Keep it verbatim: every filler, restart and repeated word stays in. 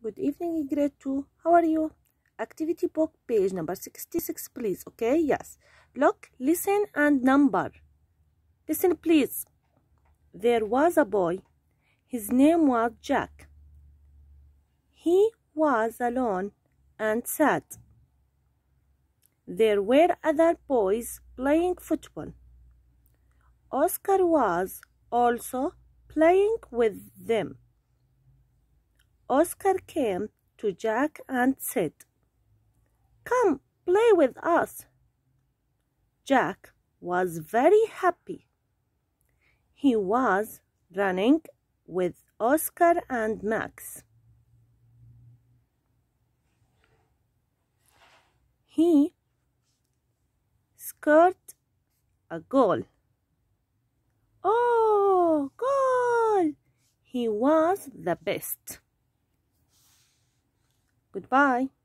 Good evening, grade two. How are you? Activity book, page number sixty-six, please. Okay, yes. Look, listen, and number. Listen, please. There was a boy. His name was Jack. He was alone and sad. There were other boys playing football. Oscar was also playing with them. Oscar came to Jack and said, "Come, play with us." Jack was very happy. He was running with Oscar and Max. He scored a goal. Oh, goal! He was the best. Goodbye.